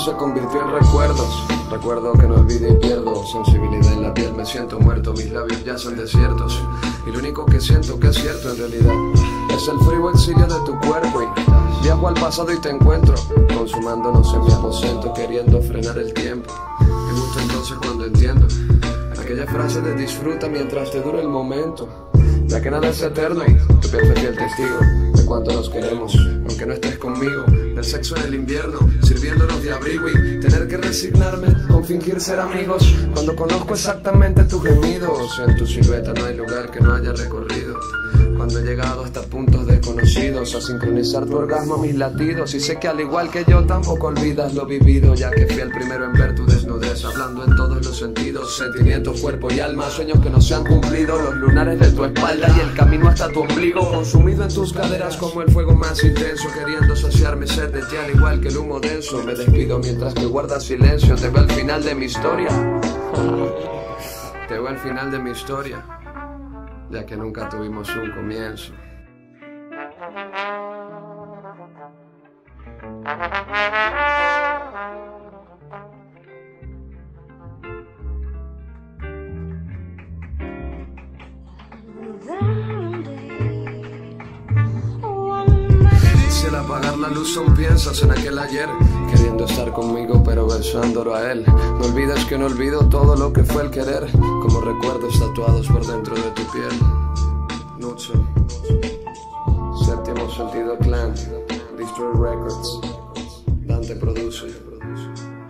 se convirtió en recuerdos. Recuerdo que no olvido y pierdo sensibilidad en la piel, me siento muerto, mis labios ya son desiertos. Y lo único que siento que es cierto en realidad es el frío exilio de tu cuerpo. Y viajo al pasado y te encuentro consumándonos en mi aposento, queriendo frenar el tiempo. Y justo entonces cuando entiendo aquella frase de disfruta mientras te dura el momento, ya que nada es eterno y tu piel fue fiel testigo de cuánto nos queremos, aunque no estés conmigo. Del sexo en el invierno, sirviéndonos de abrigo y tener que resignarme con fingir ser amigos, cuando conozco exactamente tus gemidos. En tu silueta no hay lugar que no haya recorrido, cuando he llegado hasta puntos desconocidos a sincronizar tu orgasmo a mis latidos. Y sé que al igual que yo tampoco olvidas lo vivido, ya que fui el primero en ver tu desnudez, hablando en todos los sentidos, sentimientos, cuerpo y alma, sueños que no se han cumplido, los lunares de tu espalda y el camino hasta tu ombligo, consumido en tus caderas como el fuego más intenso, queriendo saciar mi sed de ti al igual que el humo denso. Me despido mientras que guardas silencio, te veo al final de mi historia. Te veo al final de mi historia, ya que nunca tuvimos un comienzo. Quisiera apagar la luz, aún piensas en aquel ayer, queriendo estar conmigo pero besándolo a él. No olvides que no olvido todo lo que fue el querer, como recuerdos tatuados por dentro de tu piel. Nucho, Séptimo Sentido Clan, Destroy Records, Dante produce.